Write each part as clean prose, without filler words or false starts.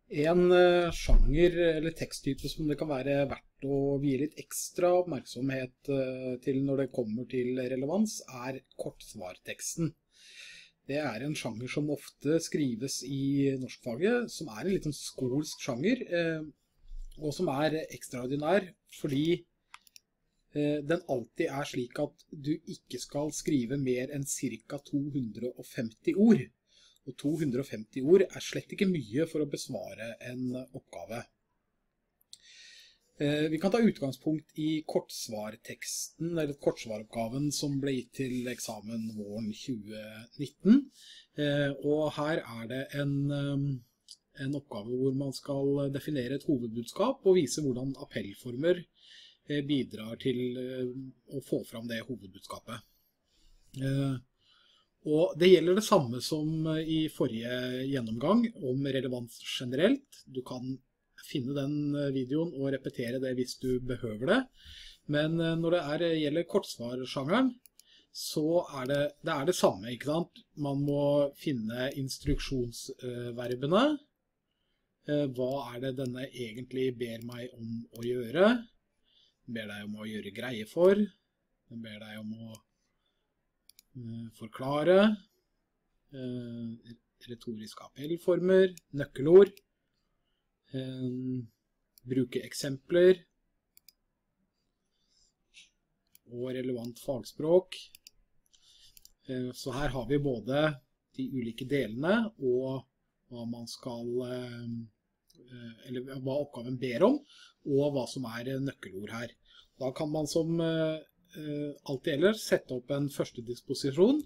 En sjanger eller teksttype som det kan være verdt å vie litt ekstra oppmerksomhet til når det kommer til relevans, er kortsvarteksten. Det er en sjanger som ofte skrives i norskfaget, som er en litt sånn skolsk sjanger, og som er ekstraordinær fordi den alltid er slik at du ikke skal skrive mer enn ca. 250 ord. Og 250 ord er slett ikke mye for å besvare en oppgave. Vi kan ta utgangspunkt i kortsvarteksten, eller kortsvaroppgaven som ble gitt til eksamen våren 2019. Og her er det en oppgave hvor man skal definere et hovedbudskap og vise hvordan appellformer bidrar til å få fram det hovedbudskapet. Og det gjelder det samme som i forrige gjennomgang om relevans generelt. Du kan finne den videoen og repetere det hvis du behøver det. Men når det gjelder kortsvarsjangeren, så er det samme, ikke sant? Man må finne instruksjonsverbene. Hva er det denne egentlig ber meg om å gjøre? Den ber deg om å gjøre greie for. Den ber deg om å forklare, retoriske appellformer, nøkkelord, bruke eksempler og relevant fagspråk. Så her har vi både de ulike delene og hva man skal, eller hva oppgaven ber om, og hva som er nøkkelord her. Da kan man som alltid ellers sette opp en første disposisjon.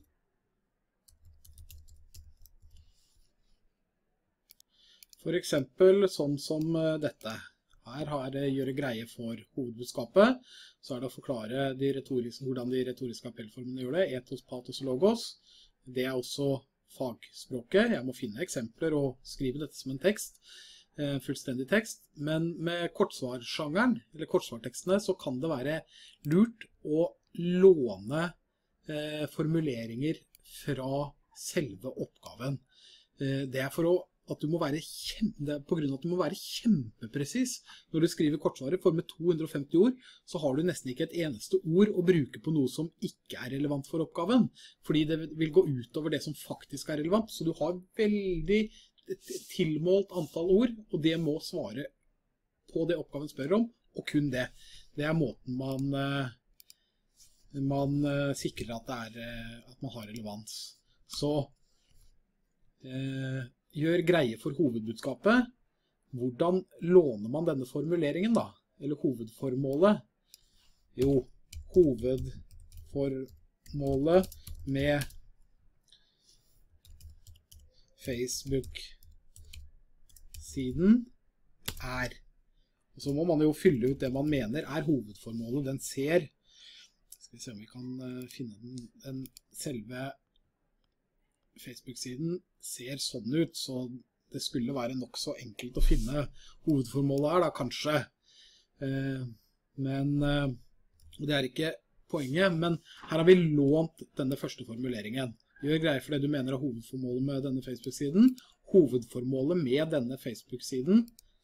For eksempel sånn som dette. Her har jeg gjøre greie for hovedbudskapet. Så er det å forklare hvordan de retoriske appellformene gjør det. Ethos, pathos og logos. Det er også fagspråket. Jeg må finne eksempler og skrive dette som en tekst. Fullstendig tekst, men med kortsvarsjangeren, eller kortsvartekstene, så kan det være lurt å låne formuleringer fra selve oppgaven. Det er at du må være på grunn av at du må være kjempepresis. Når du skriver kortsvaret for med 250 ord, så har du nesten ikke et eneste ord å bruke på noe som ikke er relevant for oppgaven, fordi det vil gå ut over det som faktisk er relevant, så du har veldig tilmålt antall ord, og det må svare på det oppgaven spør om, og kun det. Det er måten man sikrer at man har relevans. Så gjør greie for hovedbudskapet. Hvordan låner man denne formuleringen da? Eller hovedformålet? Jo, hovedformålet med Facebook-siden er. Og så må man jo fylle ut det man mener er hovedformålet. Den ser, skal vi se om vi kan finne den selve Facebook-siden ser sånn ut, så det skulle være nok så enkelt å finne hovedformålet her da, kanskje. Men det er ikke poenget, men her har vi lånt denne første formuleringen. Gjør greie for det du mener er hovedformålet med denne Facebook-siden. Hovedformålet med denne Facebook-siden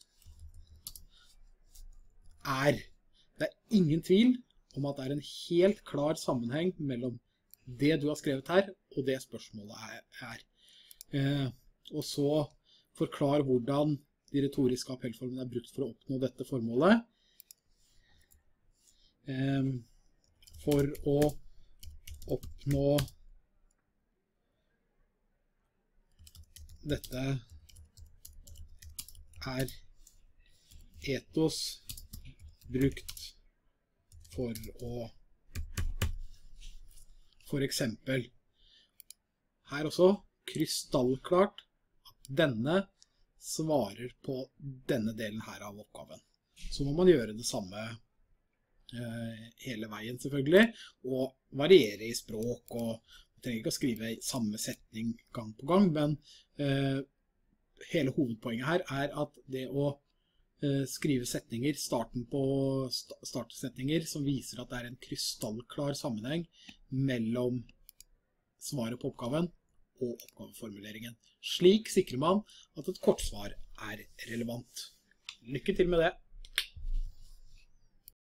det er ingen tvil om at det er en helt klar sammenheng mellom det du har skrevet her, og det spørsmålet er. Og så forklar hvordan de retoriske appellformene er brukt for å oppnå dette formålet. For å oppnå dette er ethos brukt for eksempel her også krystallklart at denne svarer på denne delen her av oppgaven. Så må man gjøre det samme hele veien selvfølgelig, og variere i språk, og man trenger ikke å skrive samme setning gang på gang, men hele hovedpoenget her er at det å skrive setninger, startsetninger som viser at det er en krystallklar sammenheng mellom svaret på oppgaven og oppgaveformuleringen. Slik sikrer man at et kortsvar er relevant. Lykke til med det!